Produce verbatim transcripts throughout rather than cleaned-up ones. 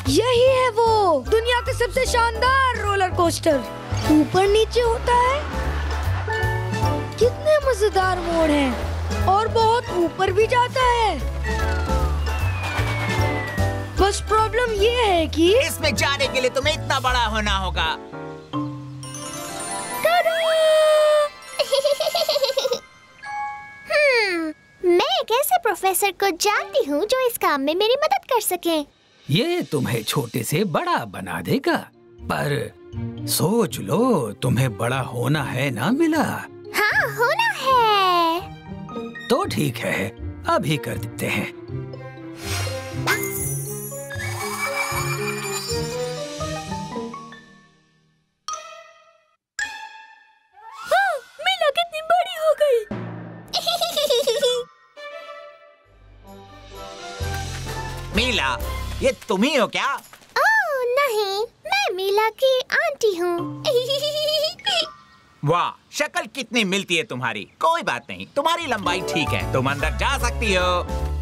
यही है वो दुनिया का सबसे शानदार रोलर कोस्टर। ऊपर नीचे होता है, कितने मजेदार मोड़ हैं और बहुत ऊपर भी जाता है। बस प्रॉब्लम ये है कि इसमें जाने के लिए तुम्हें इतना बड़ा होना होगा। हम्म, मैं एक ऐसे प्रोफेसर को जानती हूँ जो इस काम में मेरी मदद कर सके। ये तुम्हें छोटे से बड़ा बना देगा, पर सोच लो, तुम्हें बड़ा होना है ना मिला। हाँ, होना है। तो ठीक है, अभी कर देते हैं। हाँ, मिला कितनी बड़ी हो गई। मीला, ये तुम ही हो क्या? ओह नहीं, मैं मीला की आंटी हूँ। वाह, शक्ल कितनी मिलती है तुम्हारी। कोई बात नहीं, तुम्हारी लंबाई ठीक है, तुम अंदर जा सकती हो।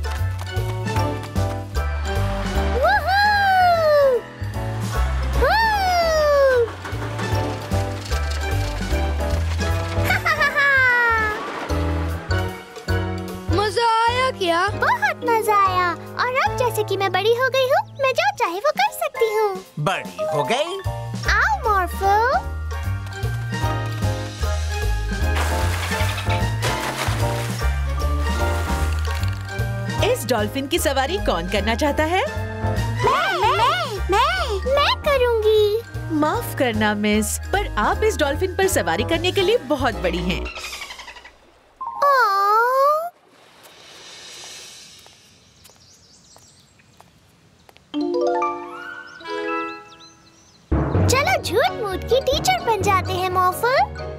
मजा आया क्या? बहुत मजा आया। और अब जैसे कि मैं बड़ी हो गई हूँ, मैं जो चाहे वो कर सकती हूँ। बड़ी हो गई? आओ मॉर्फो। इस डॉल्फिन की सवारी कौन करना चाहता है? मैं, मैं, मैं, मैं करूँगी। माफ करना मिस, पर आप इस डॉल्फिन पर सवारी करने के लिए बहुत बड़ी हैं। चलो झूठ मूठ की टीचर बन जाते हैं मॉर्फो।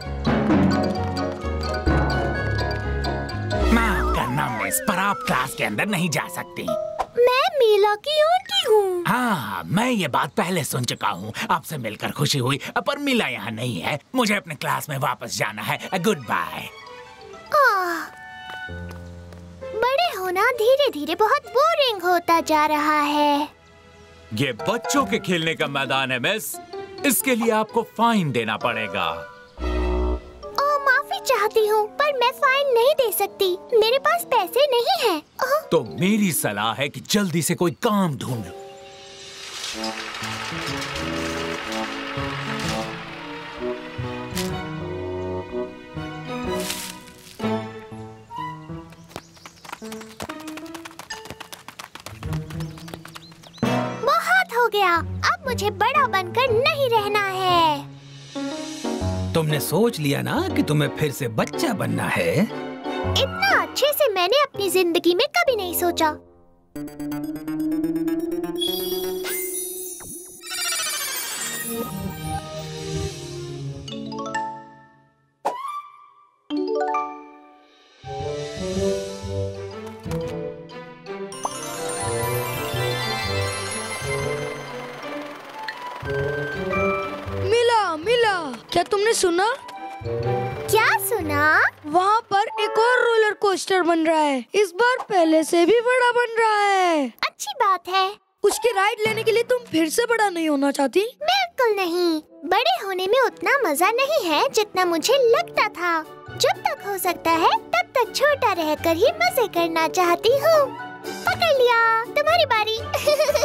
माफ करना मिस, पर आप क्लास के अंदर नहीं जा सकती। मैं मीला की आंटी हूँ। हाँ, मैं ये बात पहले सुन चुका हूँ। आपसे मिलकर खुशी हुई, पर मीला यहाँ नहीं है। मुझे अपने क्लास में वापस जाना है। Goodbye. बड़े होना धीरे धीरे बहुत बोरिंग होता जा रहा है। ये बच्चों के खेलने का मैदान है मिस, इसके लिए आपको फाइन देना पड़ेगा। ओ, माफी चाहती हूँ, पर मैं फाइन नहीं दे सकती। मेरे पास पैसे नहीं हैं। तो मेरी सलाह है कि जल्दी से कोई काम ढूंढ लो। बहुत हो गया, अब मुझे बड़ा बनकर नहीं रहना है। तुमने सोच लिया ना कि तुम्हें फिर से बच्चा बनना है? इतना अच्छे से मैंने अपनी जिंदगी में कभी नहीं सोचा। मिला मिला, क्या तुमने सुना? क्या सुना? वहाँ पर एक और रोलर कोस्टर बन रहा है। इस बार पहले से भी बड़ा बन रहा है। अच्छी बात है। उसकी राइड लेने के लिए तुम फिर से बड़ा नहीं होना चाहती? बिल्कुल नहीं। बड़े होने में उतना मजा नहीं है जितना मुझे लगता था। जब तक हो सकता है तब तक छोटा रहकर ही मजे करना चाहती हूँ। पकड़ लिया, तुम्हारी बारी।